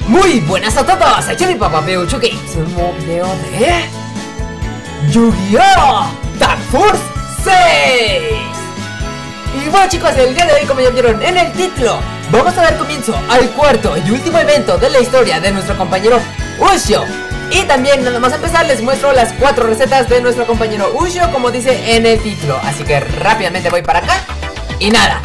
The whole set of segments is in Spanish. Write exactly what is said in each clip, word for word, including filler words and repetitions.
Muy buenas a todos, aquí mi papá Peucho Games, un nuevo video de Yu-Gi-Oh! Tag Force seis. Y bueno chicos, el día de hoy, como ya vieron en el título, vamos a dar comienzo al cuarto y último evento de la historia de nuestro compañero Ushio. Y también, nada más empezar, les muestro las cuatro recetas de nuestro compañero Ushio, como dice en el título. Así que rápidamente voy para acá. Y nada,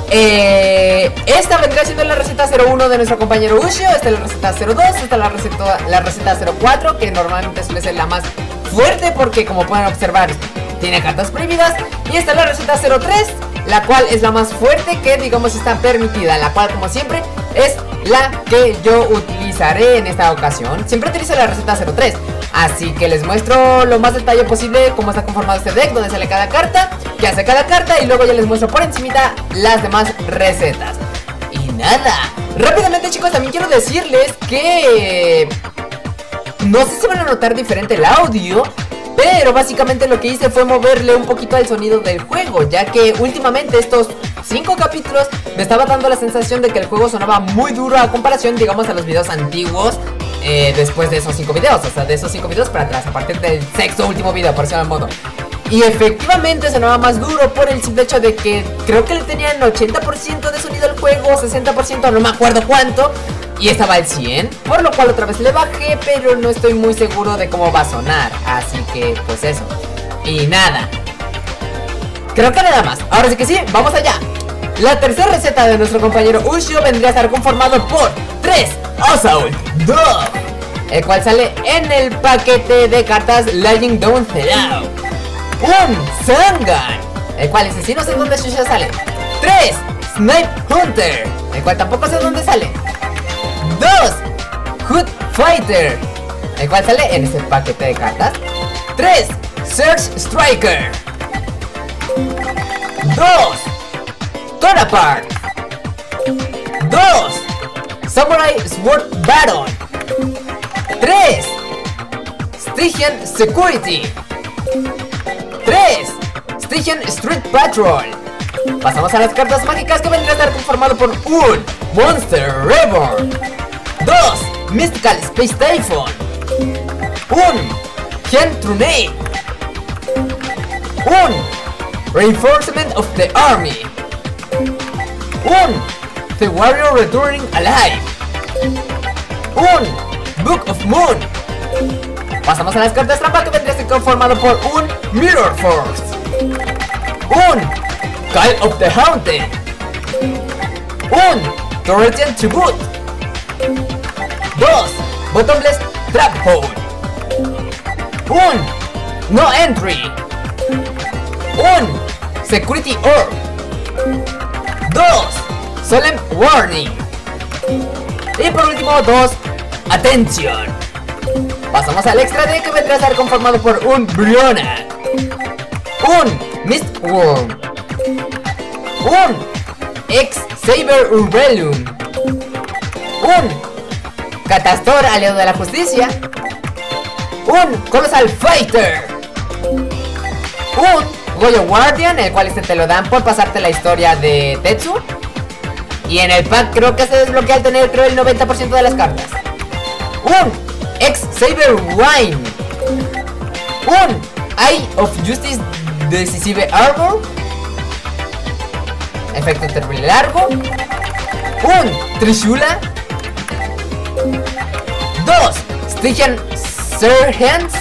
eh, esta vendría siendo la receta cero uno de nuestro compañero Ushio. Esta es la receta cero dos, esta es la receta, la receta cero cuatro, que normalmente suele ser la más fuerte porque, como pueden observar, tiene cartas prohibidas. Y esta es la receta cero tres, la cual es la más fuerte, que digamos está permitida, la cual, como siempre, es la que yo utilizaré en esta ocasión. Siempre utilizo la receta cero tres, así que les muestro lo más detalle posible cómo está conformado este deck, dónde sale cada carta, qué hace cada carta, y luego ya les muestro por encimita las demás recetas. Y nada, rápidamente chicos, también quiero decirles que no sé si van a notar diferente el audio, pero básicamente lo que hice fue moverle un poquito al sonido del juego, ya que últimamente estos cinco capítulos me estaba dando la sensación de que el juego sonaba muy duro a comparación, digamos, a los videos antiguos. eh, Después de esos cinco videos, o sea, de esos cinco videos para atrás, a partir del sexto último video, por decirlo de modo. Y efectivamente sonaba más duro por el simple hecho de que creo que le tenían ochenta por ciento de sonido al juego, sesenta por ciento, no me acuerdo cuánto, y estaba al cien, por lo cual otra vez le bajé, pero no estoy muy seguro de cómo va a sonar. Así que pues eso. Y nada, creo que nada más. Ahora sí que sí, vamos allá. La tercera receta de nuestro compañero Ushio vendría a estar conformado por tres Assault Dog, el cual sale en el paquete de cartas Lying Down Zero. Un Sangan, el cual ese sí no sé dónde Shusha sale. Tres Snipe Hunter, el cual tampoco sé dónde sale. Dos Hood Fighter, el cual sale en este paquete de cartas. Tres Search Striker. Dos Torapart. Dos Samurai Sword Baron. Tres Stygian Security. Tres Stygian Street Patrol. Pasamos a las cartas mágicas, que vendrán a estar conformado por un Monster Reborn. Dos Mystical Space Typhoon. Un Gen Trunade. Un Reinforcement of the Army. Un The Warrior Returning Alive. Un Book of Moon. Pasamos a las cartas trampa, que vendría a ser conformado por un Mirror Force. Un Call of the Haunted. Un Torrential Tribute. Dos Bottomless Trap Hole. Un No Entry. Un Security Orb. Dos Solemn Warning. Y por último, dos Attention. Pasamos al extra deck, que vendrá a estar conformado por un Briona. Un Mistworm. Un Ex-Saber Urbellum. Un Catastor, aliado de la justicia. Un Colossal Fighter. Un Goyo Guardian, el cual este te lo dan por pasarte la historia de Tetsu. Y en el pack creo que se desbloquea al tener, creo, el noventa por ciento de las cartas. Un Ex-Saber Wine. Un Eye of Justice Decisive Arbor, efecto terrible largo. Un Trishula. Dos Stygian Sergeants.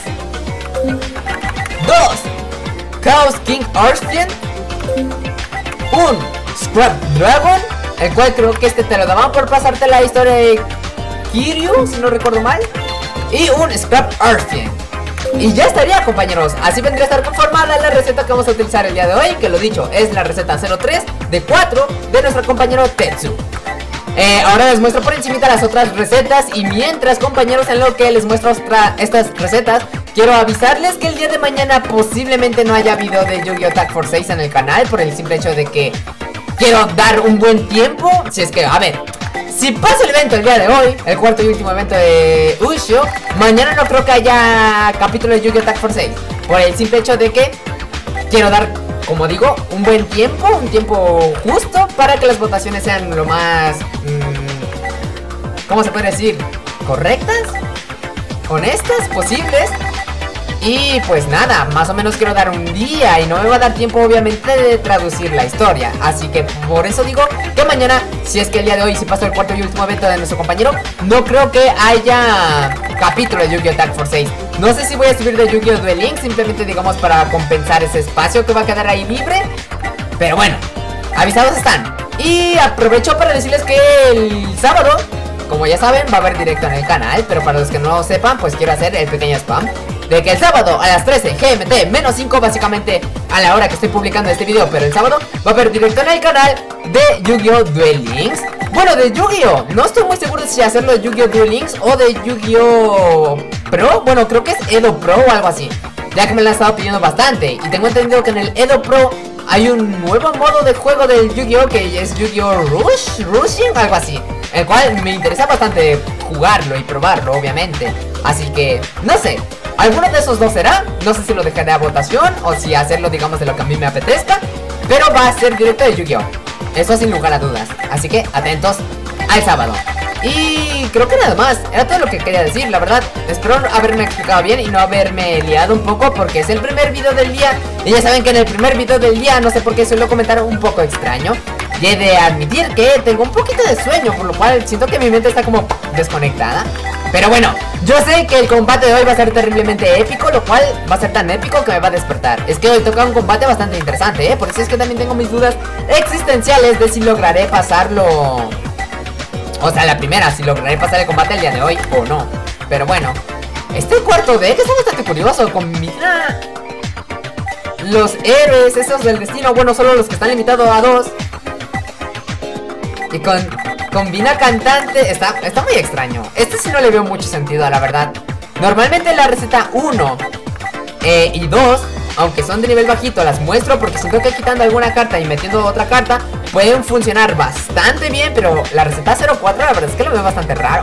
Dos Chaos King Archfiend. Un Scrap Dragon, el cual creo que este te lo daban por pasarte la historia de Kiryu, si no recuerdo mal. Y un Scrap Archfiend. Y ya estaría, compañeros. Así vendría a estar conformada la receta que vamos a utilizar el día de hoy, que lo dicho, es la receta cero tres de cuatro de nuestro compañero Tetsu. eh, Ahora les muestro por encimita las otras recetas. Y mientras, compañeros, en lo que les muestro otra, estas recetas, quiero avisarles que el día de mañana posiblemente no haya video de Yu-Gi-Oh! Tag Force seis en el canal, por el simple hecho de que quiero dar un buen tiempo. Si es que, a ver, si pasa el evento el día de hoy, el cuarto y último evento de Ushio, mañana no creo que haya capítulo de Yu-Gi-Oh! Tag Force seis, por el simple hecho de que quiero dar, como digo, un buen tiempo, un tiempo justo para que las votaciones sean lo más mmm, ¿cómo se puede decir? ¿Correctas? ¿Honestas? ¿Posibles? Y pues nada, más o menos quiero dar un día y no me va a dar tiempo obviamente de traducir la historia. Así que por eso digo que mañana, si es que el día de hoy, si paso el cuarto y último evento de nuestro compañero, no creo que haya capítulo de Yu-Gi-Oh! Tag Force seis. No sé si voy a subir de Yu-Gi-Oh! Duel Links, simplemente digamos para compensar ese espacio que va a quedar ahí libre. Pero bueno, avisados están. Y aprovecho para decirles que el sábado, como ya saben, va a haber directo en el canal. Pero para los que no lo sepan, pues quiero hacer el pequeño spam de que el sábado a las trece G M T menos cinco, básicamente a la hora que estoy publicando este video, pero el sábado va a haber directo en el canal de Yu-Gi-Oh! Duel Links. Bueno, de Yu-Gi-Oh! No estoy muy seguro si hacerlo de Yu-Gi-Oh! Duel Links o de Yu-Gi-Oh! Pro. Bueno, creo que es Edo Pro o algo así, ya que me lo han estado pidiendo bastante. Y tengo entendido que en el Edo Pro hay un nuevo modo de juego del Yu-Gi-Oh! Que es Yu-Gi-Oh! Rush, Rushing, algo así, el cual me interesa bastante jugarlo y probarlo, obviamente. Así que, no sé, alguno de esos dos será. No sé si lo dejaré a votación o si hacerlo, digamos, de lo que a mí me apetezca. Pero va a ser directo de Yu-Gi-Oh! Eso sin lugar a dudas. Así que atentos al sábado. Y creo que nada más, era todo lo que quería decir, la verdad. Espero haberme explicado bien y no haberme liado un poco, porque es el primer video del día. Y ya saben que en el primer video del día, no sé por qué suelo comentar un poco extraño. Y he de admitir que tengo un poquito de sueño, por lo cual siento que mi mente está como desconectada. Pero bueno, yo sé que el combate de hoy va a ser terriblemente épico, lo cual va a ser tan épico que me va a despertar. Es que hoy toca un combate bastante interesante, ¿eh? Por eso es que también tengo mis dudas existenciales de si lograré pasarlo. O sea, la primera, si lograré pasar el combate el día de hoy o no. Pero bueno, este cuarto deck está bastante curioso. Combina los héroes, esos del destino. Bueno, solo los que están limitados a dos. Y con... combina cantante. Está, está muy extraño. Este sí no le veo mucho sentido, a la verdad. Normalmente la receta uno eh, y dos, aunque son de nivel bajito, las muestro porque siento que quitando alguna carta y metiendo otra carta pueden funcionar bastante bien. Pero la receta cero cuatro la verdad es que lo veo bastante raro.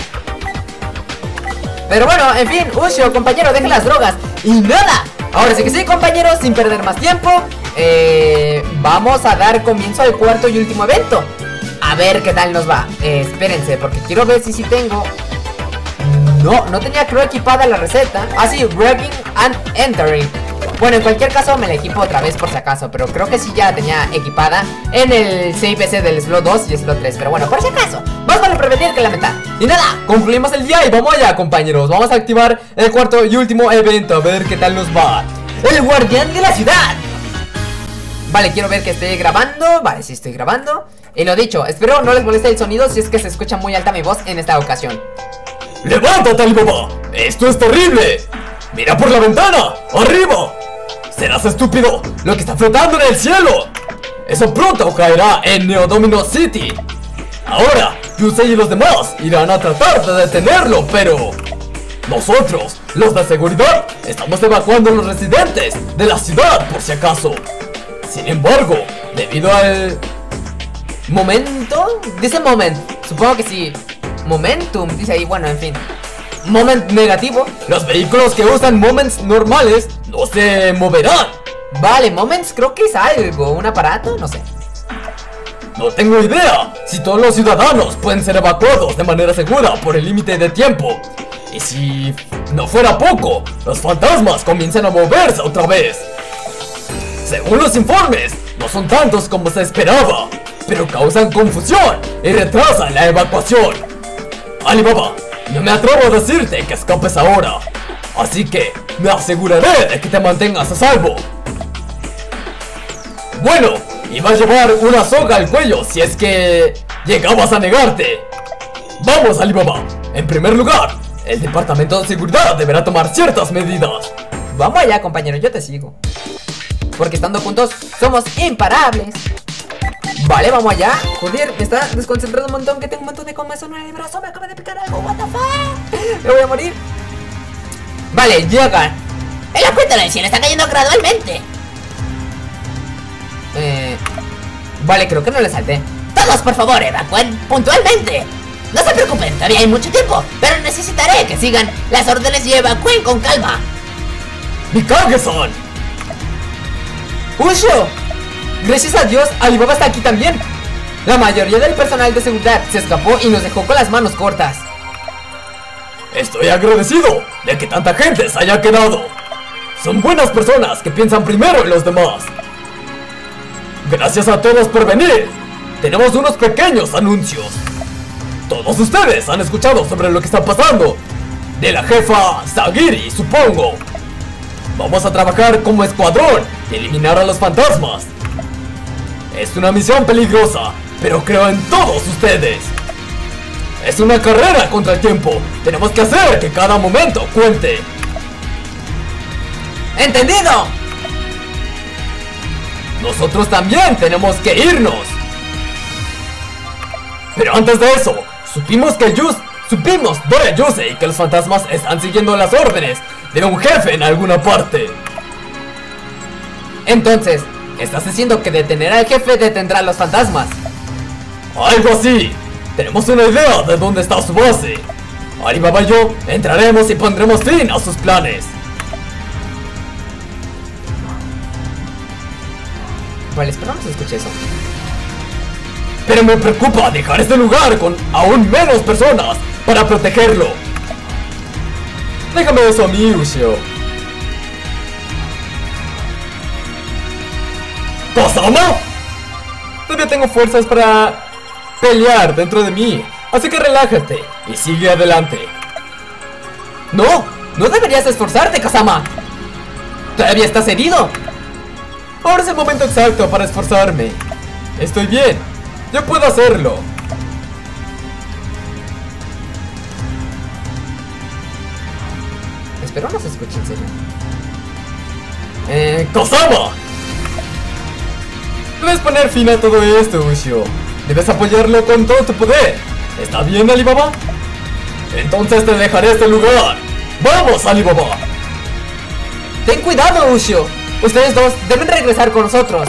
Pero bueno, en fin, Ushio, compañero, deje las drogas. Y nada, ahora sí que sí, compañeros, sin perder más tiempo, eh, vamos a dar comienzo al cuarto y último evento. A ver qué tal nos va. eh, Espérense, porque quiero ver si sí tengo. No, no tenía creo equipada la receta. Ah sí, Breaking and Entering. Bueno, en cualquier caso me la equipo otra vez por si acaso, pero creo que sí ya tenía equipada en el save ese del slot dos y slot tres. Pero bueno, por si acaso, más vale prevenir que lamentar. Y nada, concluimos el día y vamos allá, compañeros. Vamos a activar el cuarto y último evento, a ver qué tal nos va. El guardián de la ciudad. Vale, quiero ver que esté grabando. Vale, sí estoy grabando. Y lo dicho, espero no les moleste el sonido si es que se escucha muy alta mi voz en esta ocasión. ¡Levántate, Alibaba! ¡Esto es terrible! ¡Mira por la ventana! ¡Arriba! ¡Serás estúpido! ¡Lo que está flotando en el cielo! ¡Eso pronto caerá en Neodomino City! Ahora, Yusei y los demás irán a tratar de detenerlo, pero... nosotros, los de seguridad, estamos evacuando a los residentes de la ciudad por si acaso. Sin embargo, debido al... ¿momento? Dice moment, supongo que sí. Momentum, dice ahí, bueno, en fin. Moment negativo. Los vehículos que usan moments normales no se moverán. Vale, moments creo que es algo, un aparato, no sé. No tengo idea si todos los ciudadanos pueden ser evacuados de manera segura por el límite de tiempo. Y si no fuera poco, los fantasmas comienzan a moverse otra vez. Según los informes, no son tantos como se esperaba, pero causan confusión y retrasan la evacuación. Alibaba, no me atrevo a decirte que escapes ahora, así que me aseguraré de que te mantengas a salvo. Bueno, iba a llevar una soga al cuello si es que llegabas a negarte. Vamos, Alibaba. En primer lugar, el departamento de seguridad deberá tomar ciertas medidas. Vamos allá, compañero, yo te sigo, porque estando juntos somos imparables. Vale, vamos allá. Joder, me está desconcentrando un montón, que tengo un montón de comezón en el brazo. Me acaba de picar algo, what the fuck. Me voy a morir. Vale, llegan. El aumento del cielo está cayendo gradualmente. Eh... Vale, creo que no le salté. Todos, por favor, evacúen puntualmente. No se preocupen, todavía hay mucho tiempo, pero necesitaré que sigan las órdenes y evacúen con calma. ¡Mikage-san! ¡Ushio! Gracias a Dios, Alibaba está aquí también. La mayoría del personal de seguridad se escapó y nos dejó con las manos cortas. Estoy agradecido de que tanta gente se haya quedado. Son buenas personas que piensan primero en los demás. Gracias a todos por venir. Tenemos unos pequeños anuncios. Todos ustedes han escuchado sobre lo que está pasando de la jefa Sagiri, supongo. Vamos a trabajar como escuadrón y eliminar a los fantasmas. Es una misión peligrosa, pero creo en todos ustedes. Es una carrera contra el tiempo. Tenemos que hacer que cada momento cuente. ¡Entendido! Nosotros también tenemos que irnos. Pero antes de eso, supimos que Yus, supimos Dora Yusei que los fantasmas están siguiendo las órdenes de un jefe en alguna parte. Entonces, ¿estás diciendo que detener al jefe detendrá a los fantasmas? Algo así. Tenemos una idea de dónde está su base. Alibaba y yo entraremos y pondremos fin a sus planes. Vale, espero no se escuche eso. Pero me preocupa dejar este lugar con aún menos personas para protegerlo. Déjame eso a mí, Ushio. ¿Kasama? Todavía tengo fuerzas para pelear dentro de mí, así que relájate y sigue adelante. ¡No! ¡No deberías esforzarte, Kasama! ¿Todavía estás herido? Ahora es el momento exacto para esforzarme. Estoy bien, yo puedo hacerlo. Espero no se escuche en serio. Eh, ¡Kasama! Debes poner fin a todo esto, Ushio. Debes apoyarlo con todo tu poder. ¿Está bien, Alibaba? Entonces te dejaré este lugar. ¡Vamos, Alibaba! ¡Ten cuidado, Ushio! Ustedes dos deben regresar con nosotros.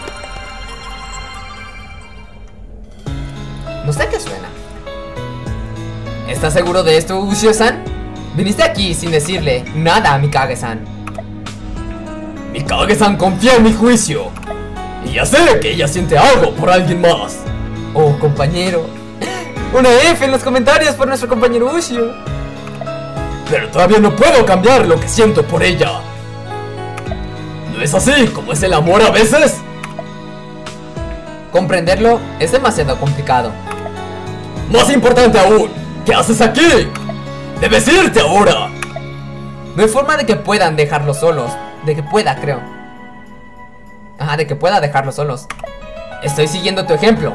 No sé qué suena. ¿Estás seguro de esto, Ushio-san? Viniste aquí sin decirle nada a Mikage-san. Mikage-san confía en mi juicio. Y ya sé que ella siente algo por alguien más. Oh, compañero. Una F en los comentarios por nuestro compañero Ushio. Pero todavía no puedo cambiar lo que siento por ella. ¿No es así como es el amor a veces? Comprenderlo es demasiado complicado. Más importante aún, ¿qué haces aquí? ¡Debes irte ahora! No hay forma de que puedan dejarlos solos. De que pueda, creo. Ajá, de que pueda dejarlos solos. Estoy siguiendo tu ejemplo.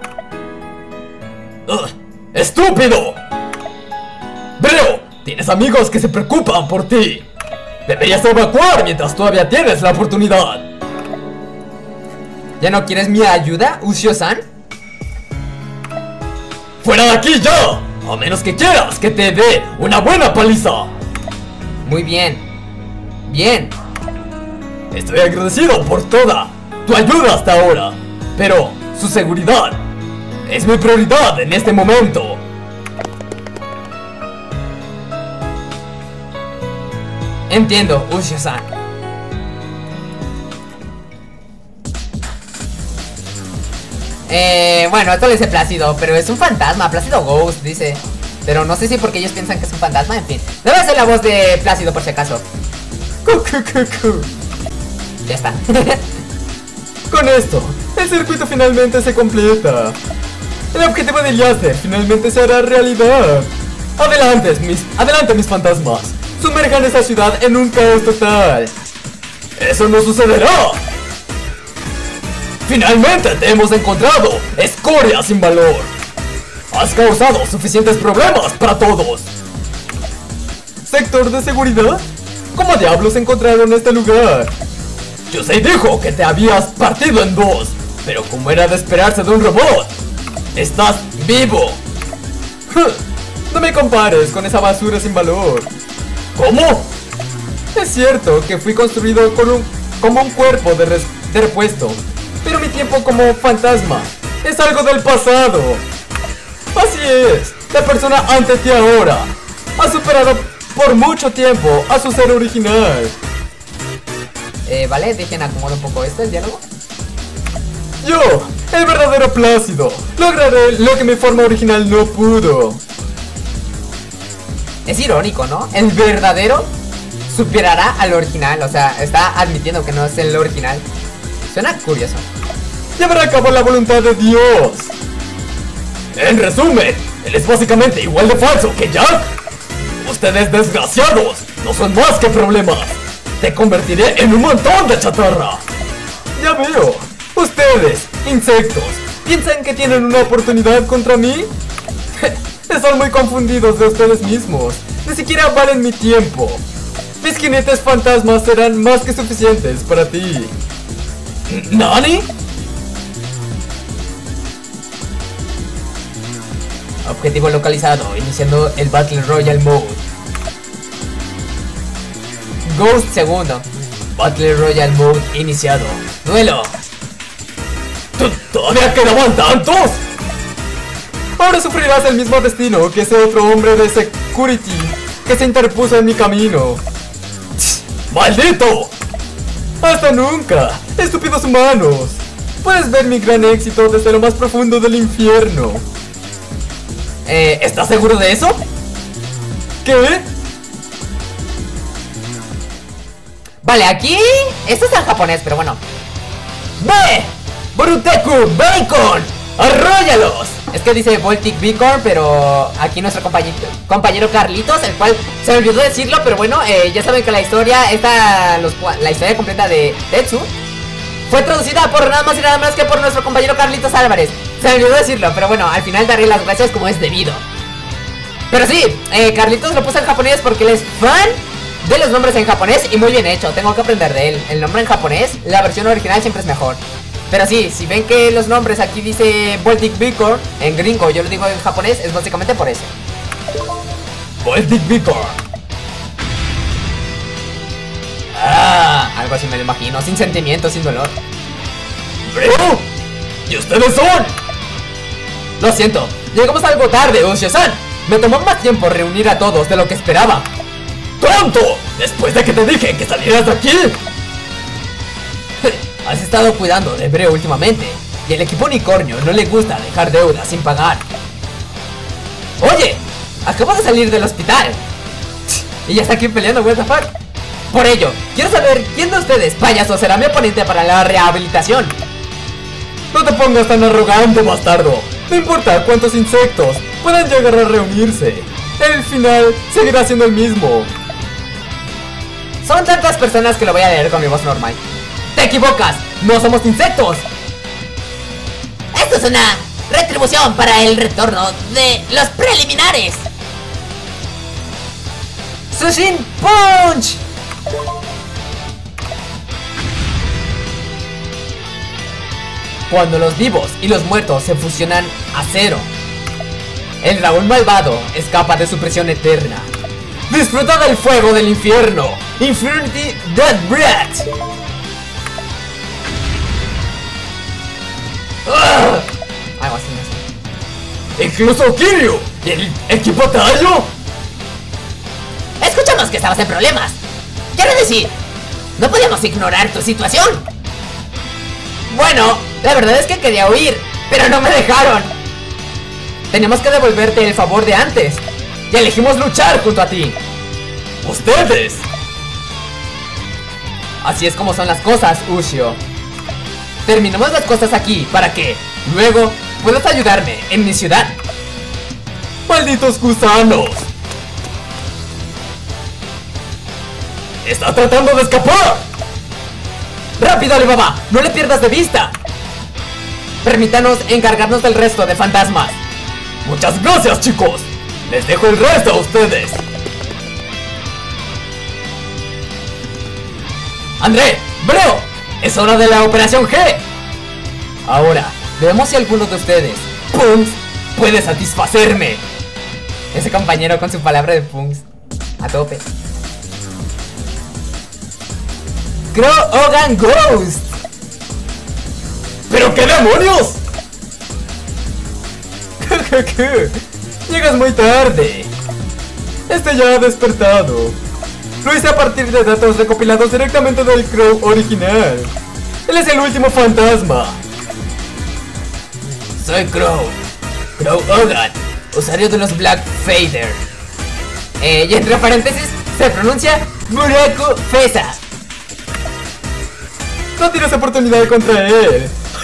¡Ugh! ¡Estúpido! Veo, tienes amigos que se preocupan por ti. Deberías evacuar mientras todavía tienes la oportunidad. ¿Ya no quieres mi ayuda, Ushio-san? ¡Fuera de aquí ya! A menos que quieras que te dé una buena paliza. Muy bien. Bien. Estoy agradecido por toda tu ayuda hasta ahora. Pero su seguridad es mi prioridad en este momento. Entiendo, Ushio-san. Eh, bueno, esto lo dice Plácido, pero es un fantasma, Plácido Ghost, dice. Pero no sé si porque ellos piensan que es un fantasma, en fin. Debe ser la voz de Plácido por si acaso. Ya está. Con esto, el circuito finalmente se completa. El objetivo del Yaster finalmente se hará realidad. Adelante, mis, adelante mis fantasmas. Sumerjan esa ciudad en un caos total. ¡Eso no sucederá! ¡Finalmente te hemos encontrado! ¡Escoria sin valor! Has causado suficientes problemas para todos. ¿Sector de seguridad? ¿Cómo diablos encontraron este lugar? Yusei dijo que te habías partido en dos, pero como era de esperarse de un robot, estás vivo. No me compares con esa basura sin valor. ¿Cómo? Es cierto que fui construido con un, como un cuerpo de, res, de repuesto, pero mi tiempo como fantasma es algo del pasado. Así es, la persona ante ti ahora ha superado por mucho tiempo a su ser original. Eh, vale, dejen acomodar un poco esto, el diálogo. Yo, el verdadero Plácido, lograré lo que mi forma original no pudo. Es irónico, ¿no? El verdadero superará al original. O sea, está admitiendo que no es el original. Suena curioso. Llevará a cabo la voluntad de Dios. En resumen, él es básicamente igual de falso que Jack. Ustedes desgraciados no son más que problemas. Te convertiré en un montón de chatarra. Ya veo. Ustedes, insectos, ¿piensan que tienen una oportunidad contra mí? Están muy confundidos de ustedes mismos. Ni siquiera valen mi tiempo. Mis jinetes fantasmas serán más que suficientes para ti. ¿Nani? Objetivo localizado, iniciando el Battle Royale Mode. Ghost segundo. Battle Royale Mode iniciado. Duelo. ¿Todavía quedaban tantos? Ahora sufrirás el mismo destino que ese otro hombre de security que se interpuso en mi camino. ¡Maldito! ¡Hasta nunca! ¡Estúpidos humanos! Puedes ver mi gran éxito desde lo más profundo del infierno. Eh, ¿estás seguro de eso? ¿Qué? Vale, aquí... Esto está en japonés, pero bueno. ¡Ve! ¡Boruteku Bacon! ¡Arróyalos! Es que dice Voltic Beacon, pero aquí nuestro compañero, compañero Carlitos, el cual se me olvidó decirlo, pero bueno, eh, ya saben que la historia, esta, los, la historia completa de Tetsu fue traducida por nada más y nada más que por nuestro compañero Carlitos Álvarez. Se me olvidó decirlo, pero bueno, al final daré las gracias como es debido. Pero sí, eh, Carlitos lo puso en japonés porque él es fan de los nombres en japonés y muy bien hecho, tengo que aprender de él. El nombre en japonés, la versión original siempre es mejor. Pero sí, si ven que los nombres aquí dice Voltic Beacon en gringo, yo lo digo en japonés, es básicamente por eso. Voltic Beacon. Ah, algo así me lo imagino, sin sentimiento, sin dolor. ¡Bro! ¿Y ustedes son? Lo siento, llegamos algo tarde, Ushio-san. Me tomó más tiempo reunir a todos de lo que esperaba. ¡Tonto! Después de que te dije que salieras de aquí. Has estado cuidando de Breo últimamente y el equipo unicornio no le gusta dejar deudas sin pagar. Oye, acabo de salir del hospital y ya está aquí peleando, what the fuck. Por ello, quiero saber quién de ustedes, payaso, será mi oponente para la rehabilitación. No te pongas tan arrogante, bastardo. No importa cuántos insectos puedan llegar a reunirse, el final seguirá siendo el mismo. Son tantas personas que lo voy a leer con mi voz normal. ¡Te equivocas! ¡No somos insectos! Esto es una retribución para el retorno de los preliminares. ¡Sushin Punch! Cuando los vivos y los muertos se fusionan a cero, el dragón malvado escapa de su prisión eterna. ¡Disfruta del fuego del infierno! ¡Infinity Death Breath! ¡Ah! Algo así, no sé. ¡Incluso Kiryu! ¿Y el equipo Taiyo? Escuchamos que estabas en problemas. Quiero decir, no podíamos ignorar tu situación. Bueno, la verdad es que quería huir, pero no me dejaron. Tenemos que devolverte el favor de antes y elegimos luchar junto a ti. ¡Ustedes! Así es como son las cosas, Ushio. Terminemos las cosas aquí para que luego puedas ayudarme en mi ciudad. ¡Malditos gusanos! ¡Está tratando de escapar! ¡Rápido, Alibaba! ¡No le pierdas de vista! Permítanos encargarnos del resto de fantasmas. ¡Muchas gracias, chicos! Les dejo el resto a ustedes. ¡André! ¡Breo! ¡Es hora de la Operación G! Ahora, veamos si alguno de ustedes, Punks, puede satisfacerme. Ese compañero con su palabra de Punks. A tope. Crow Hogan Ghost. ¿Pero qué demonios? Llegas muy tarde. Este ya ha despertado. Lo hice a partir de datos recopilados directamente del Crow original. Él es el último fantasma. Soy Crow, Crow Hogan, usuario de los Black Fader. eh, y entre paréntesis se pronuncia Muraku Fesa. No tienes oportunidad contra él.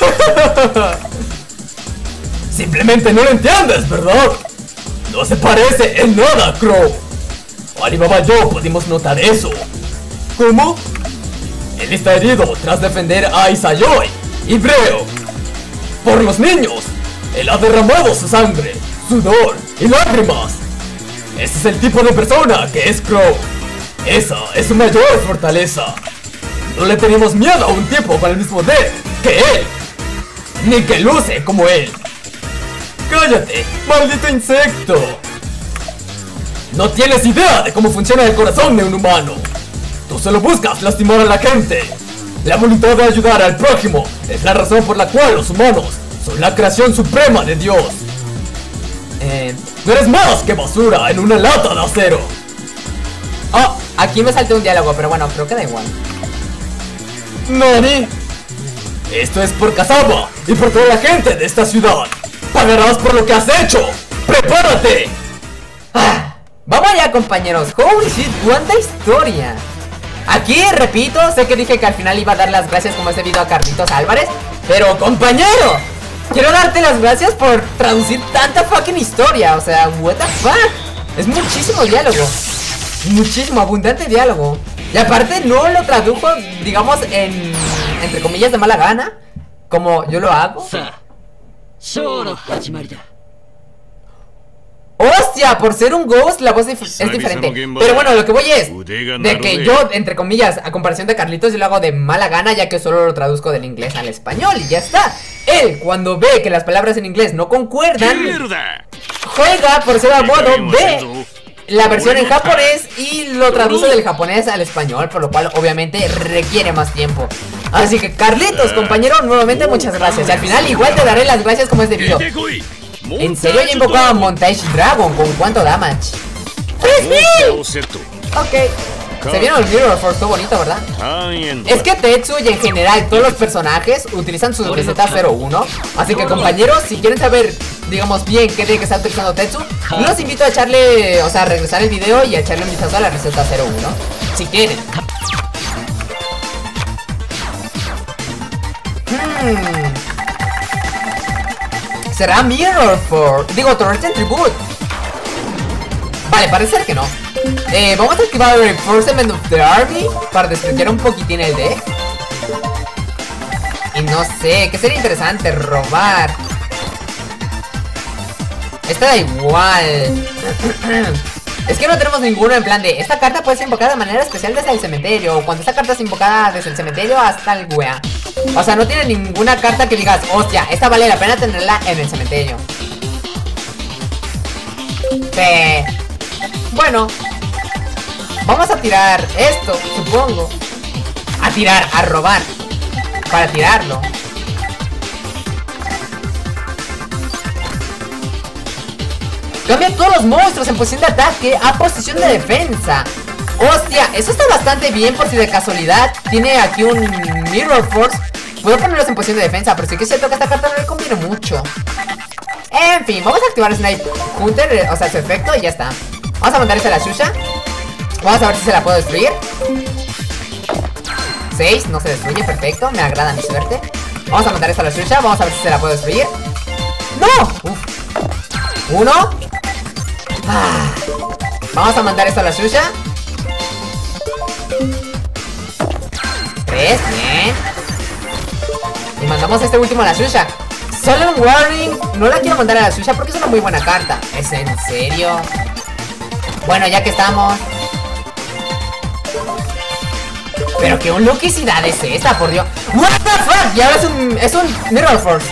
Simplemente no lo entiendes, ¿verdad? No se parece en nada, Crow. Alibaba y yo pudimos notar eso. ¿Cómo? Él está herido tras defender a Isayoi y Breo. Por los niños. Él ha derramado su sangre, sudor y lágrimas. Ese es el tipo de persona que es Crow. Esa es su mayor fortaleza. No le tenemos miedo a un tipo con el mismo D que él, ni que luce como él. ¡Cállate, maldito insecto! No tienes idea de cómo funciona el corazón de un humano. Tú solo buscas lastimar a la gente. La voluntad de ayudar al prójimo es la razón por la cual los humanos son la creación suprema de Dios. Eh, no eres más que basura en una lata de acero. Oh, aquí me salté un diálogo, pero bueno, creo que da igual. Nani, esto es por Kazama y por toda la gente de esta ciudad. Pagarás por lo que has hecho. ¡Prepárate! Ah, vamos allá, compañeros. Holy shit, cuánta historia. Aquí, repito, sé que dije que al final iba a dar las gracias como es debido a Carlitos Álvarez, pero compañero, quiero darte las gracias por traducir tanta fucking historia. O sea, what the fuck. Es muchísimo diálogo. Muchísimo, abundante diálogo. Y aparte no lo tradujo, digamos, en, entre comillas, de mala gana, como yo lo hago. ¡Hostia! Por ser un ghost la voz dif es diferente. Pero bueno, lo que voy es de que yo, entre comillas, a comparación de Carlitos, yo lo hago de mala gana, ya que solo lo traduzco del inglés al español y ya está. Él, cuando ve que las palabras en inglés no concuerdan, juega por ser a modo, ve la versión en japonés y lo traduce del japonés al español, por lo cual obviamente requiere más tiempo. Así que Carlitos, compañero, nuevamente muchas gracias. Y al final igual te daré las gracias como es debido. ¿En serio ya invocó a Montage Dragon? ¿Con cuánto damage? ¡tres mil! Ok. Se vieron el Mirror Force, todo bonito, ¿verdad? Es que Tetsu y en general todos los personajes utilizan su receta cero uno. Así que compañeros, si quieren saber, digamos bien qué tiene que estar utilizando Tetsu, los invito a echarle, o sea, a regresar el video y a echarle un vistazo a la receta cero uno. Si quieren. Hmm. ¿Será Mirror Force? Digo, Torrential Tribute. Vale, parece ser que no. Eh, vamos a activar el Reinforcement of the Army para desbloquear un poquitín el deck. Y no sé, ¿qué sería interesante? Robar. Esta da igual. Es que no tenemos ninguno en plan de esta carta puede ser invocada de manera especial desde el cementerio. O cuando esta carta es invocada desde el cementerio hasta el wea. O sea, no tiene ninguna carta que digas, hostia, esta vale la pena tenerla en el cementerio. Pe... Bueno, vamos a tirar esto, supongo. A tirar, a robar. Para tirarlo. Cambia todos los monstruos en posición de ataque a posición de defensa. Hostia, eso está bastante bien por si de casualidad tiene aquí un Mirror Force. Puedo ponerlos en posición de defensa, pero sí que es cierto que esta carta no le conviene mucho. En fin, vamos a activar Snipe Hunter, o sea, su efecto y ya está. Vamos a mandar esa a la Shusha. Vamos a ver si se la puedo destruir. seis, no se destruye, perfecto, me agrada mi suerte. Vamos a mandar esta a la Shusha, vamos a ver si se la puedo destruir. ¡No! Uf. Uno. Ah. Vamos a mandar esto a la Shusha. Tres, bien. Y mandamos este último a la Shusha. Solemn Warning, no la quiero mandar a la Shusha porque es una muy buena carta. ¿Es en serio? Bueno, ya que estamos. Pero qué unloquicidad es esta, por Dios. What the fuck, y ahora es un, es un Mirror Force.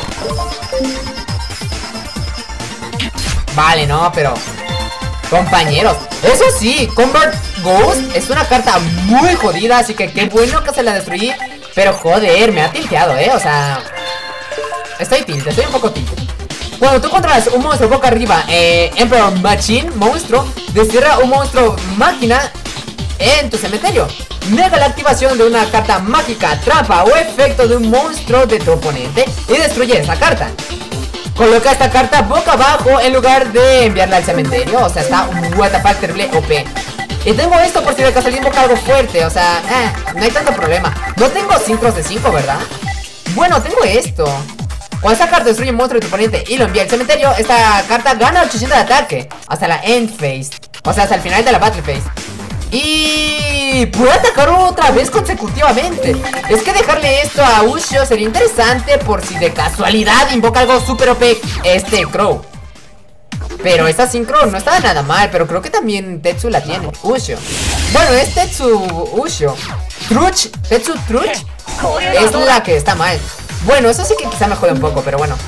Vale, no, pero compañeros, eso sí, Convert Ghost es una carta muy jodida. Así que qué bueno que se la destruí. Pero joder, me ha tilteado, eh, o sea, estoy tilte, estoy un poco tilte. Cuando tú controlas un monstruo boca arriba, eh, Emperor Machine, monstruo, destierra un monstruo máquina en tu cementerio. Nega la activación de una carta mágica, trampa o efecto de un monstruo de tu oponente y destruye esa carta. coloca esta carta boca abajo en lugar de enviarla al cementerio. O sea, está un what the fuck terrible O P. Y tengo esto por si de casualidad invoca algo fuerte. O sea, eh, no hay tanto problema. No tengo sincros de cinco, ¿verdad? Bueno, tengo esto. Cuando esta carta destruye un monstruo de tu oponente y lo envía al cementerio, esta carta gana ochocientos de ataque hasta la end phase. O sea, hasta el final de la battle phase. Y puede atacar otra vez consecutivamente. Es que dejarle esto a Ushio sería interesante por si de casualidad invoca algo super O P este Crow. Pero esta Synchro no está nada mal, pero creo que también Tetsu la tiene. Ushio. Bueno, es Tetsu Ushio. Truch, Tetsu Truch es la que está mal. Bueno, eso sí que quizá me jode un poco, pero bueno.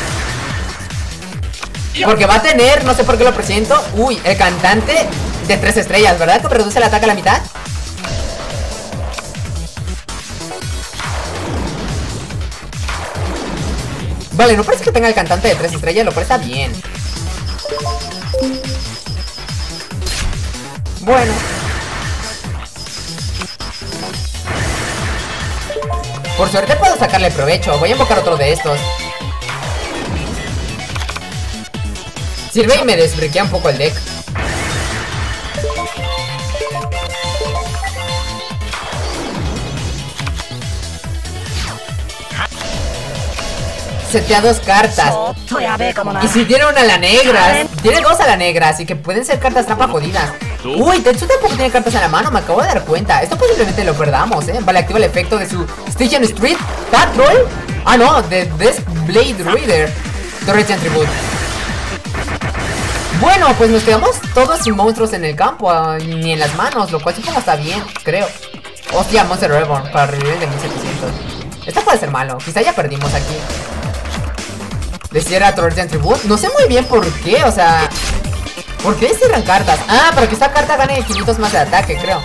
Porque va a tener, no sé por qué lo presiento. Uy, el cantante de tres estrellas, ¿verdad? Que reduce el ataque a la mitad. Vale, no parece que tenga el cantante de tres estrellas, lo cual está bien. Bueno. Por suerte puedo sacarle provecho. Voy a invocar otro de estos. Sirve y me desbloquea un poco el deck. Setea dos cartas. Y si tiene una a la negra, tiene dos a la negra, así que pueden ser cartas trampa jodidas. Uy, Tetsu tampoco tiene cartas en la mano, me acabo de dar cuenta. Esto posiblemente lo perdamos, eh. Vale, activa el efecto de su Station Street Patrol. Ah, no, de Death Blade Reader Torrential Tribute. Bueno, pues nos quedamos todos sin monstruos en el campo, uh, ni en las manos, lo cual supongo está bien, creo. Hostia, Monster Reborn para revivir de mil setecientos. Esto puede ser malo, quizá ya perdimos aquí. ¿Le cierra Torrential Tribute? No sé muy bien por qué, o sea... ¿Por qué cierran cartas? Ah, para que esta carta gane quinientos más de ataque, creo.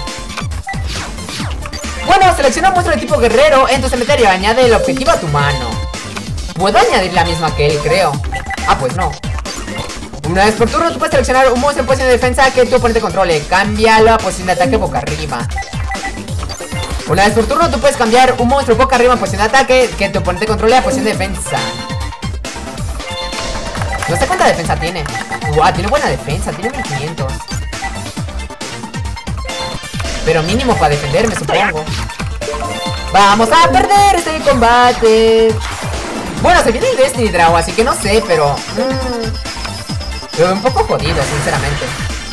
Bueno, selecciona un monstruo de tipo guerrero en tu cementerio. Añade el objetivo a tu mano. Puedo añadir la misma que él, creo. Ah, pues no. Una vez por turno tú puedes seleccionar un monstruo en posición de defensa que tu oponente controle. Cámbialo a posición de ataque boca arriba. Una vez por turno tú puedes cambiar un monstruo boca arriba en posición de ataque que tu oponente controle a posición de defensa. No sé cuánta defensa tiene. Guau, tiene buena defensa, tiene mil quinientos. Pero mínimo para defenderme, supongo. Vamos a perder este combate. Bueno, se viene el Destiny Draw, así que no sé, pero... Mmm, lo veo un poco jodido, sinceramente.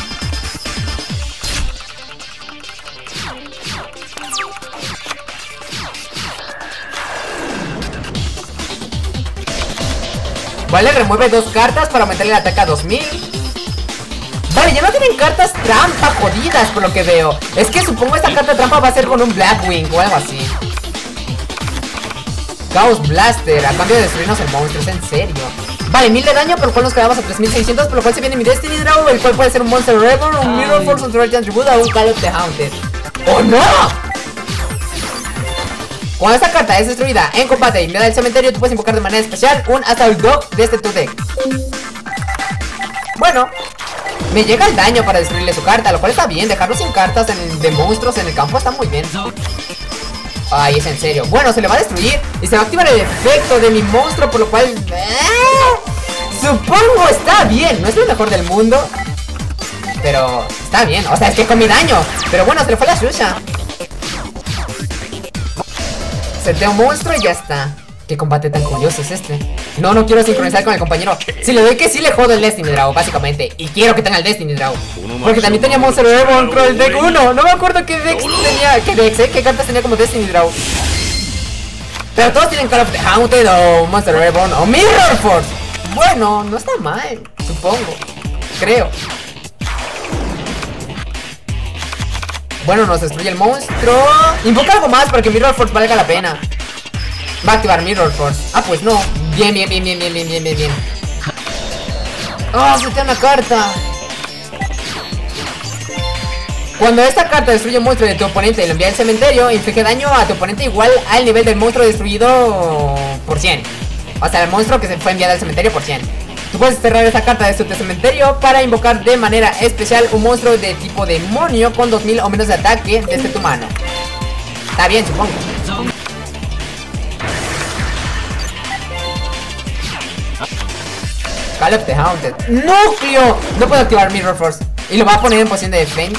Vale, remueve dos cartas para aumentarle el ataque a dos mil. Vale, ya no tienen cartas trampa jodidas por lo que veo. Es que supongo esta carta trampa va a ser con un Blackwing o algo así. Chaos Blaster, a cambio de destruirnos el monstruo, es en serio. Vale, mil de daño, por lo cual nos quedamos a tres mil seiscientos, por lo cual se viene mi Destiny Draw, el cual puede ser un Monster Reborn, un Mirror Force, un Torrential Tribute o un Call of the Haunted. ¡Oh no! Cuando esta carta es destruida en combate y me da el cementerio, tú puedes invocar de manera especial un Assault Dog desde tu deck. Bueno, me llega el daño para destruirle su carta, lo cual está bien. Dejarlo sin cartas en, de monstruos en el campo está muy bien. Ay, es en serio. Bueno, se le va a destruir y se va a activar el efecto de mi monstruo, por lo cual... ¡eh! Supongo está bien. No es lo mejor del mundo, pero está bien. O sea, es que con mi daño. Pero bueno, se le fue la suya. Setea un monstruo y ya está. Qué combate tan curioso es este. No, no quiero sincronizar con el compañero. Si le doy que sí le jodo el Destiny Draw, básicamente. Y quiero que tenga el Destiny Draw. Porque también tenía Monster Reborn con el deck uno. No me acuerdo qué decks tenía. ¿Qué decks, eh? ¿Qué cartas tenía como Destiny Draw? Pero todos tienen Call of the Haunted o Monster Reborn o Mirror Force. Bueno, no está mal, supongo. Creo. Bueno, nos destruye el monstruo. Invoca algo más para que Mirror Force valga la pena. Va a activar Mirror Force. Ah, pues no. Bien, bien, bien, bien, bien, bien, bien, bien, bien. Oh, se te da una carta. Cuando esta carta destruye un monstruo de tu oponente y lo envía al cementerio, inflige daño a tu oponente igual al nivel del monstruo destruido por cien. O sea, el monstruo que se fue enviado al cementerio por cien. Tú puedes cerrar esta carta de su cementerio para invocar de manera especial un monstruo de tipo demonio con dos mil o menos de ataque desde tu mano. Está bien, supongo. Call of the Haunted. ¡Núcleo! No puedo activar Mirror Force. Y lo va a poner en posición de defensa.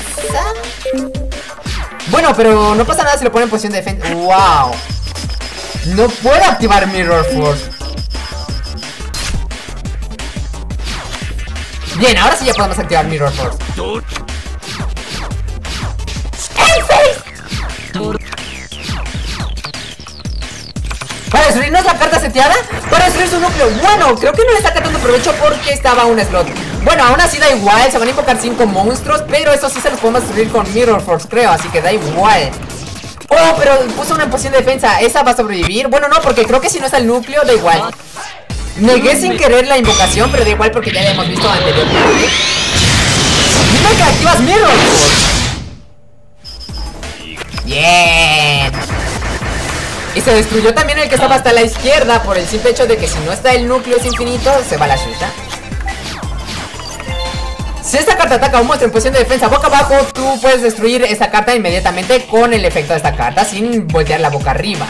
Bueno, pero no pasa nada si lo pone en posición de defensa. ¡Wow! No puedo activar Mirror Force. Bien, ahora sí ya podemos activar Mirror Force. Para destruirnos la carta seteada, para destruir su núcleo. Bueno, creo que no le está sacando provecho porque estaba un slot. Bueno, aún así da igual, se van a invocar cinco monstruos, pero eso sí se los podemos destruir con Mirror Force, creo, así que da igual. Oh, pero puso una en posición de defensa, ¿esa va a sobrevivir? Bueno, no, porque creo que si no está el núcleo, da igual. Negué sin querer la invocación, pero da igual porque ya la hemos visto anteriormente. Dime que activas Mirror Force. Bien. Y se destruyó también el que estaba hasta la izquierda por el simple hecho de que si no está el núcleo es infinito, se va la chucha. Si esta carta ataca a un monstruo en posición de defensa boca abajo, tú puedes destruir esta carta inmediatamente con el efecto de esta carta sin voltear la boca arriba.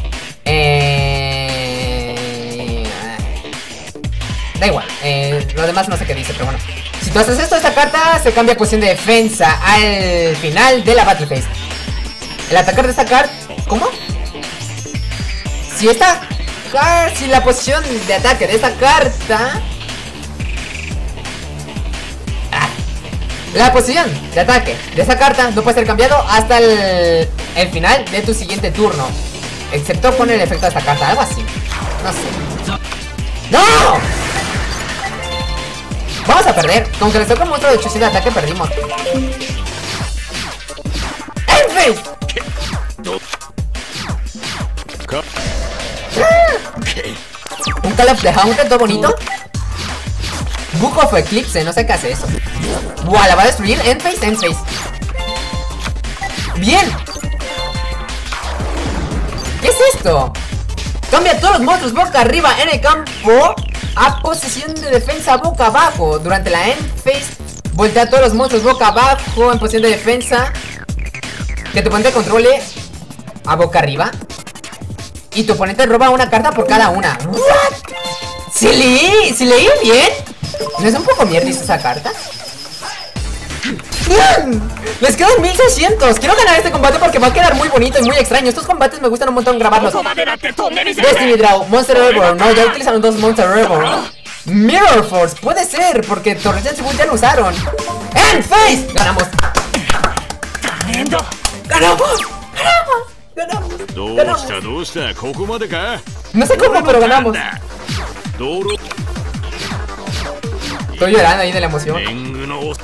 Eh... Da igual, eh, lo demás no sé qué dice, pero bueno. Si tú haces esto, esta carta se cambia a posición de defensa al final de la Battle Phase. El atacar de esta carta... ¿Cómo? Si esta... Si la posición de ataque de esta carta... Ah, la posición de ataque de esta carta no puede ser cambiado hasta el, el final de tu siguiente turno. Excepto con el efecto de esta carta, algo así. No sé. ¡No! Vamos a perder. Con que le toque un monstruo de hechizo de ataque perdimos. ¡En fin! Un Call of the Haunted todo bonito. Book of Eclipse, no sé qué hace eso. Buah, la va a destruir. End phase, end phase. Bien. ¿Qué es esto? Cambia todos los monstruos boca arriba en el campo a posición de defensa boca abajo. Durante la end phase, voltea todos los monstruos boca abajo en posición de defensa. Que tu oponente controle a boca arriba. Y tu oponente roba una carta por cada una. ¿What? ¿Si leí? ¿Si leí bien? ¿No es un poco mierdis esa carta? ¡Bien! Les quedan mil seiscientos. Quiero ganar este combate porque va a quedar muy bonito y muy extraño. Estos combates me gustan un montón grabarlos. Destiny Draw, Monster Reborn. No, ya utilizaron dos Monster Reborn. Mirror Force, puede ser, porque Torrential Tribute ya lo usaron. ¡End Phase! ¡Ganamos! ¡Ganamos! ¡Ganamos! ¡Ganamos! ¡Ganamos! No sé cómo, pero ganamos. Estoy llorando ahí de la emoción. Uh.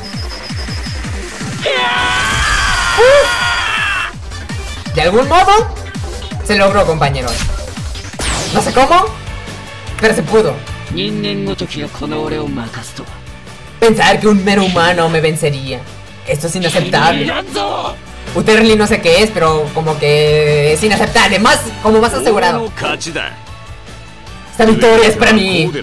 De algún modo se logró, compañeros. No sé cómo, pero se pudo. Pensar que un mero humano me vencería. Esto es inaceptable. Utterly no sé qué es, pero como que es inaceptable. Más, como más asegurado. Esta victoria es para mí.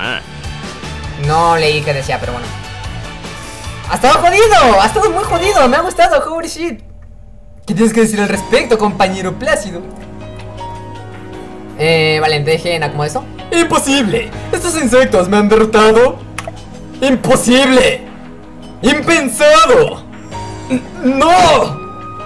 No leí qué decía, pero bueno. Ha estado jodido, ha estado muy jodido. Me ha gustado, holy shit. ¿Qué tienes que decir al respecto, compañero Plácido? Eh, vale, dejen como eso. ¡Imposible! ¡Estos insectos me han derrotado! ¡Imposible! ¡Impensado! ¡No!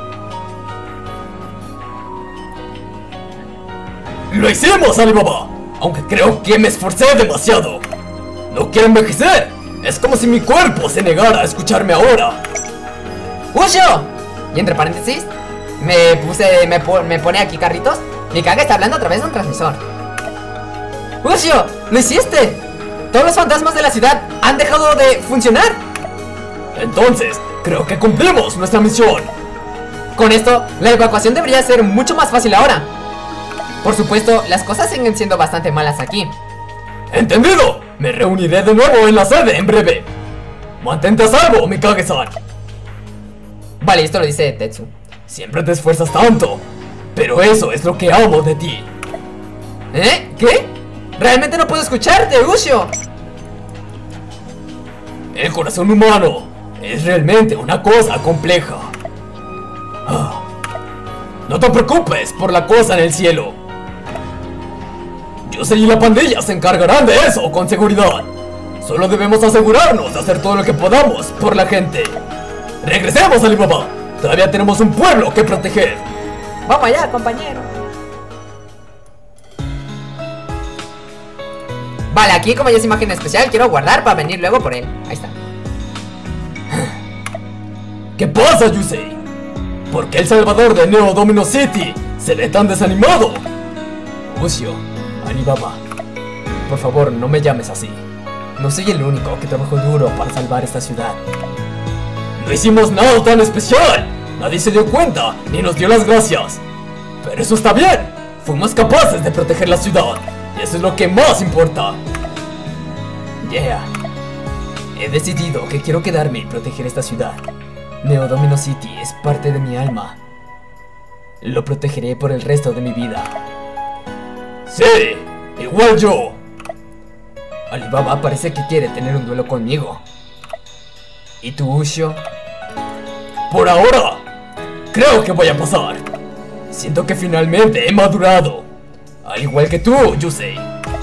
¡Lo hicimos, Alibaba! Aunque creo que me esforcé demasiado. ¡No quiero envejecer! Es como si mi cuerpo se negara a escucharme ahora. ¡Ushio! Y entre paréntesis, me puse, me, po me pone aquí carritos. Mikage está hablando a través de un transmisor. ¡Ushio! ¡Lo hiciste! Todos los fantasmas de la ciudad han dejado de funcionar. Entonces, creo que cumplimos nuestra misión. Con esto, la evacuación debería ser mucho más fácil ahora. Por supuesto, las cosas siguen siendo bastante malas aquí. ¡Entendido! Me reuniré de nuevo en la sede en breve. Mantente a salvo, Mikage-san. Vale, esto lo dice Tetsu. Siempre te esfuerzas tanto, pero eso es lo que amo de ti. ¿Eh? ¿Qué? Realmente no puedo escucharte, Ushio. El corazón humano es realmente una cosa compleja. No te preocupes por la cosa en el cielo. Yusei y la pandilla se encargarán de eso con seguridad. Solo debemos asegurarnos de hacer todo lo que podamos por la gente. Regresemos, Alibaba. Todavía tenemos un pueblo que proteger. Vamos allá, compañero. Vale, aquí como ya es imagen especial, quiero guardar para venir luego por él. Ahí está. ¿Qué pasa, Yusei? ¿Por qué el salvador de Neo Domino City se ve tan desanimado? Ushio, Alibaba, por favor, no me llames así. No soy el único que trabajó duro para salvar esta ciudad. No hicimos nada tan especial. Nadie se dio cuenta ni nos dio las gracias. Pero eso está bien. Fuimos capaces de proteger la ciudad. Y eso es lo que más importa. Yeah. He decidido que quiero quedarme y proteger esta ciudad. Neo Domino City es parte de mi alma. Lo protegeré por el resto de mi vida. Sí, igual yo. Alibaba parece que quiere tener un duelo conmigo. ¿Y tú, Ushio? Por ahora, creo que voy a pasar. Siento que finalmente he madurado. Al igual que tú, Yusei.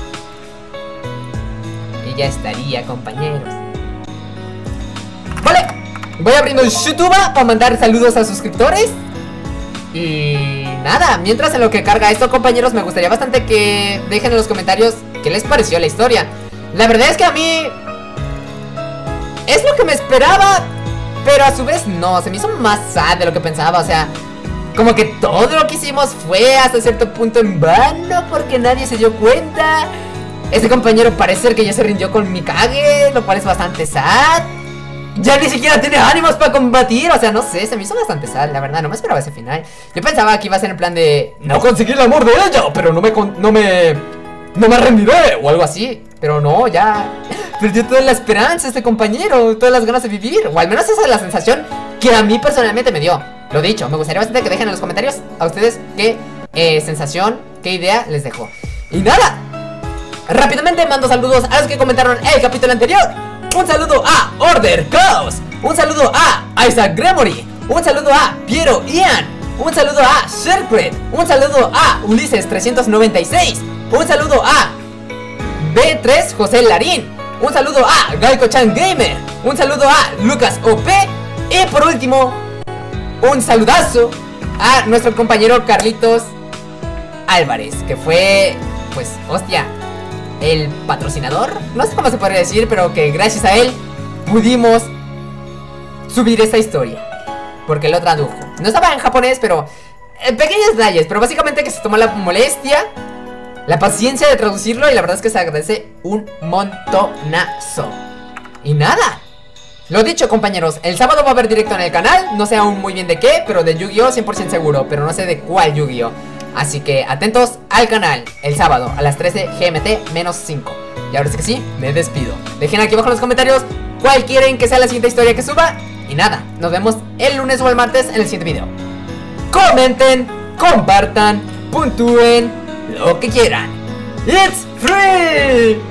Y ya estaría, compañeros. Vale, voy abriendo el YouTube para mandar saludos a suscriptores. Y nada, mientras en lo que carga esto, compañeros, me gustaría bastante que dejen en los comentarios qué les pareció la historia. La verdad es que a mí es lo que me esperaba, pero a su vez no, se me hizo más sad de lo que pensaba. O sea, como que todo lo que hicimos fue hasta cierto punto en vano porque nadie se dio cuenta. Este compañero parece ser que ya se rindió con Mikage, lo cual es bastante sad. Ya ni siquiera tiene ánimos para combatir. O sea, no sé, se me hizo bastante sad, la verdad, no me esperaba ese final. Yo pensaba que iba a ser en plan de no conseguí el amor de ella, pero no me, no me, no me rendiré o algo así. Pero no, ya perdió toda la esperanza este compañero, todas las ganas de vivir. O al menos esa es la sensación que a mí personalmente me dio. Lo dicho, me gustaría bastante que dejen en los comentarios a ustedes qué eh, sensación, qué idea les dejó. Y nada, rápidamente mando saludos a los que comentaron el capítulo anterior. Un saludo a Order Chaos. Un saludo a Isaac Gremory. Un saludo a Piero Ian. Un saludo a Shercred. Un saludo a Ulises trescientos noventa y seis. Un saludo a B tres José Larín. Un saludo a Gaiko-chan Gamer. Un saludo a Lucas O P. Y por último, un saludazo a nuestro compañero Carlitos Álvarez, que fue, pues, hostia, el patrocinador, no sé cómo se podría decir, pero que gracias a él pudimos subir esta historia, porque lo tradujo. No estaba en japonés, pero eh, pequeños detalles, pero básicamente que se tomó la molestia, la paciencia de traducirlo, y la verdad es que se agradece un montonazo. Y nada, lo dicho, compañeros, el sábado va a haber directo en el canal, no sé aún muy bien de qué, pero de Yu-Gi-Oh cien por ciento seguro, pero no sé de cuál Yu-Gi-Oh. Así que atentos al canal el sábado a las trece G M T menos cinco. Y ahora sí que sí, me despido. Dejen aquí abajo en los comentarios cuál quieren que sea la siguiente historia que suba. Y nada, nos vemos el lunes o el martes en el siguiente video. Comenten, compartan, puntúen, lo que quieran. It's free.